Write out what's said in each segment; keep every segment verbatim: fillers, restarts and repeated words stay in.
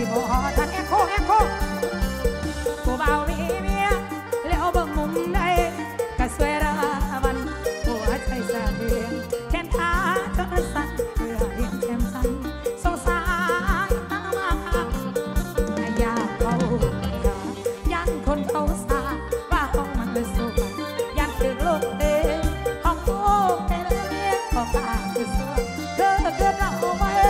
สิบ่ทันแอคโคแอคโคผู้บ่าวมีเมียแล้วเบิ่งมุมใดก็สวยระวันหัวใจสะเทือนแขนขาจนสั่นเพื่อเห็นแก้มสั่นสงสารตามาอยากเขายันคนเขาสาว่าห้องมันเลยสุขยันถึงลูกเอ๋ห้องโอ้เป็นเมียขอฝากคือสวยเธอเกิดเราไว้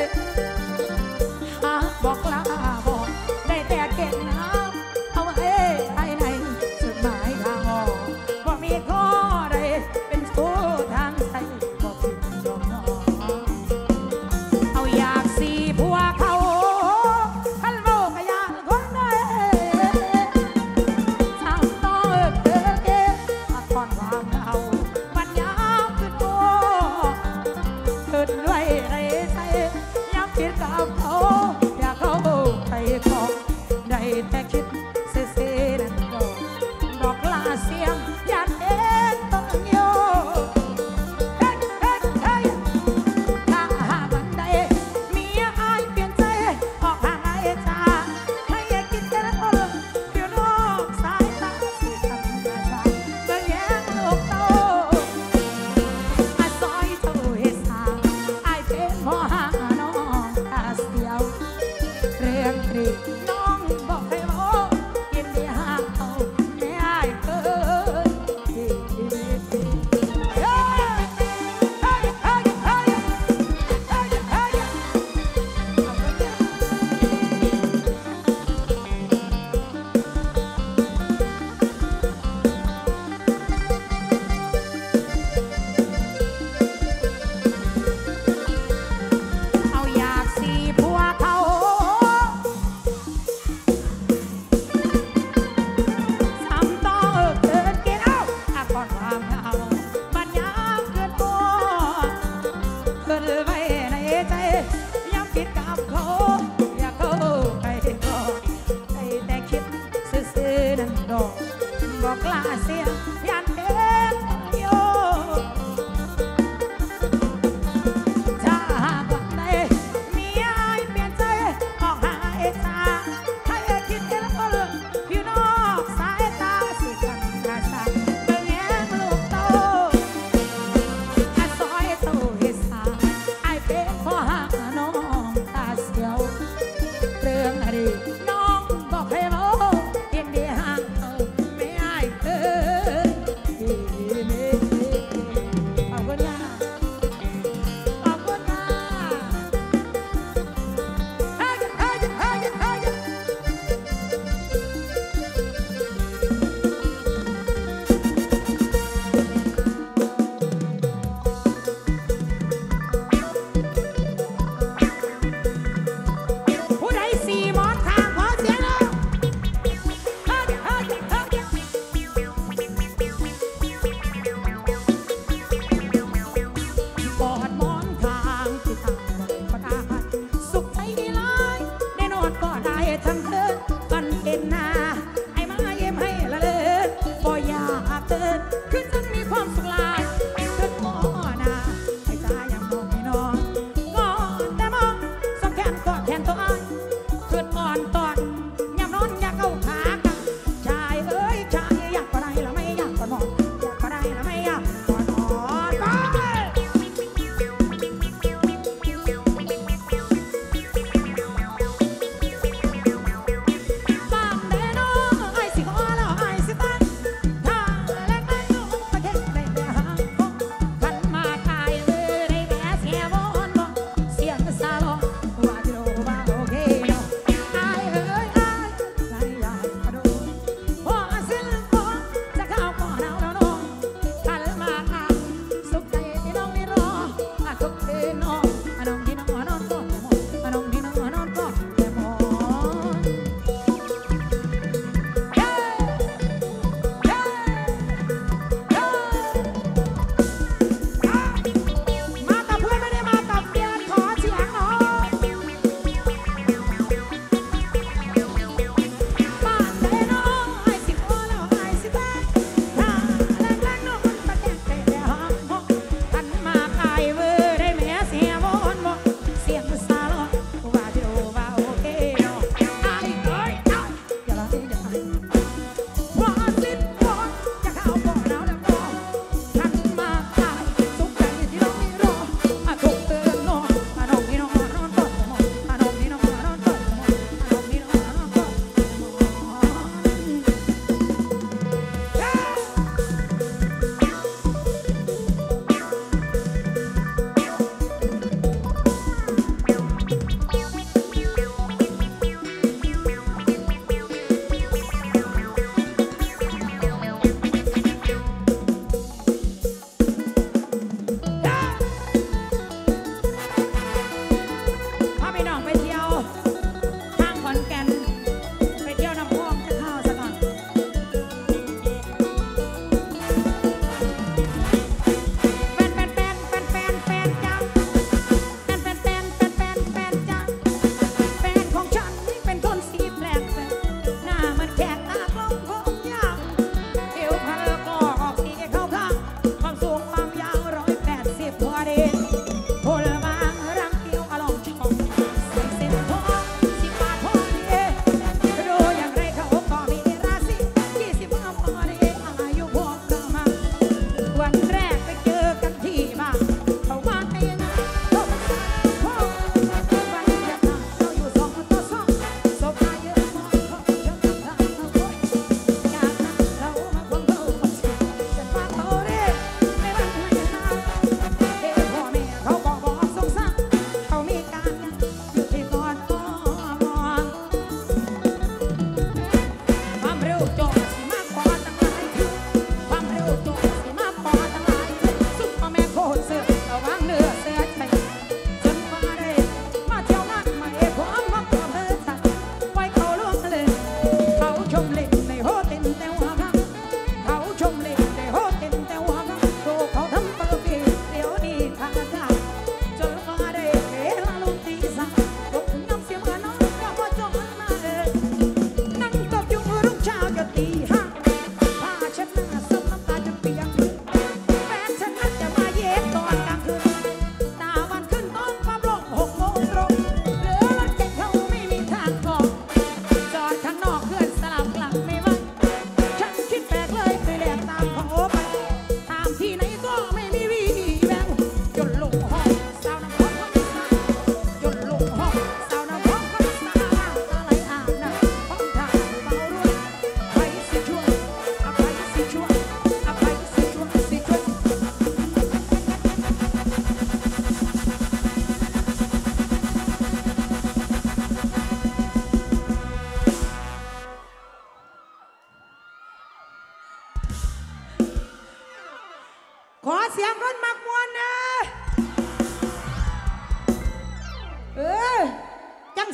หากบอกลาบอกได้แต่เก่งน้ำเอาไว้ภายในสุดหมายทางออกว่ามีข้อใดเป็นชู้ทางใจบอกผิดยอมนอเอาอยากสีผัวเขาขันโลกอยากคนใดสาวน้อยเกิดเก๋มาทอนวางเอาวันยาวขึ้นโอ้ขึ้นด้วยไรใจยังคิดกับเขาอยากเขาไปขอได้แต่คิดเสียเสียนั่นดอกดอกลาเสียงอยากเอ็นต้องโยเฮ้ยเฮ้ยเฮ้ยถ้าหากวันใดมีอายเปลี่ยนใจออกห่างไอ้จ้าให้คิดกันคนเดี๋ยวนอกสายตาสิทำงานจ้าเมื่อแย่งลูกโตอาซอยเท่าเฮสาอายเป็นหมอหาน้องตาเสียวเรื่องตรีน้องบอกให้บอกยินดีหาเขาไม่อายเกินดีดีดีเฮ้ยเฮ้ยเฮ้ยเฮ้ยเฮ้ยเฮ้ยเอาไปเนี่ยเอาอยากสีผัวเขา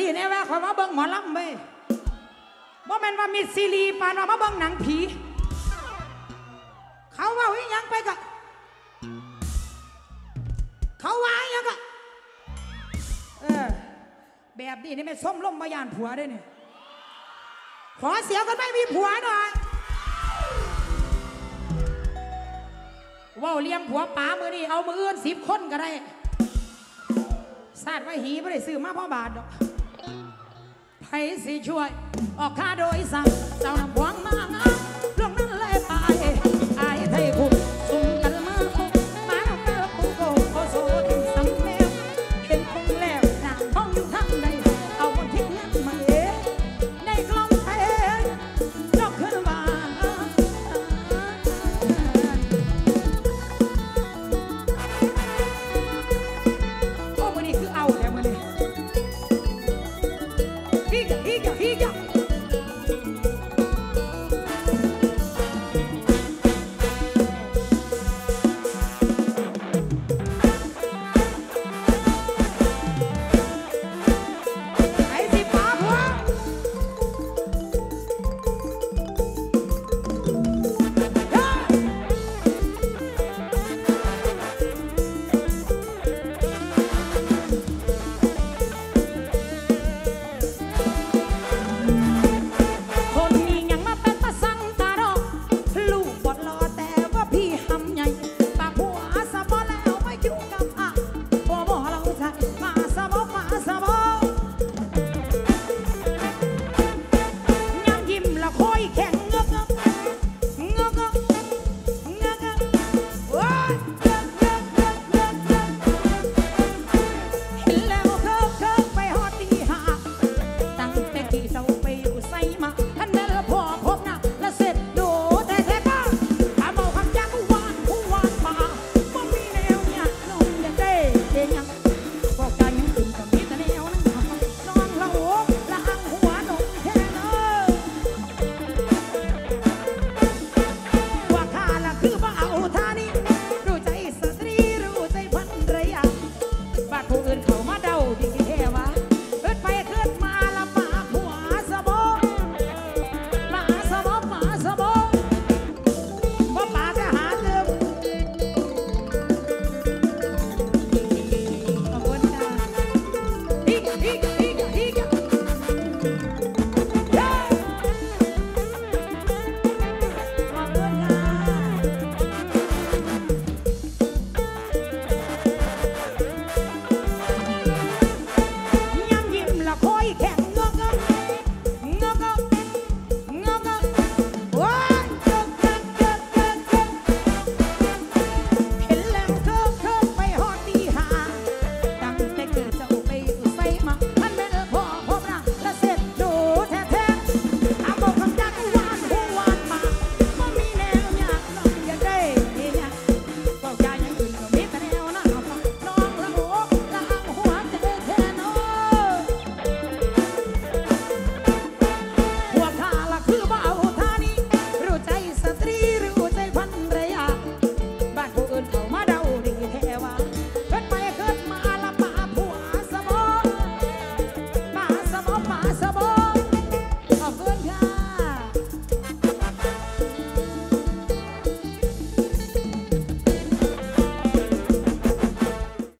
สี่แน่ว่าคอยมาเบิ่งหมอลำเว้ยบ่แม่นว่ามีซีรีส์ปานว่ามาเบิ่งหนังผีเขาว่าอีหยังไปกะเขาว่าอีหยังกะเออแบบนี้นี่ไม่ส้มล้มมายานผัวด้วยเนี่ยขอเสียกันไม่มีผัวหน่อยว่าเลี้ยงผัวป๋ามือนี่เอามืออื่นสิบคนก็ได้ศาสตร์ว่าหีไม่ได้ซื้อมาพ่อบาทดอกไผสิช่วยออกค่าโดยสั่งเจ้าน้ำพวงมากเรื่องนั้นเลยไปไอ้ไทยผู้สุ่มกันมามาเกิดผู้โกโอโซถึงสังแมวเห็นคงแล้วนางท้องอยู่ทางใดเอาบนทิ้งนั้นมาเอ๋ในกล้องไทยดอกขึ้นมาโอ้มันนี่คือเอาแล้วมันนี่ฮิกฮิกฮิกสบ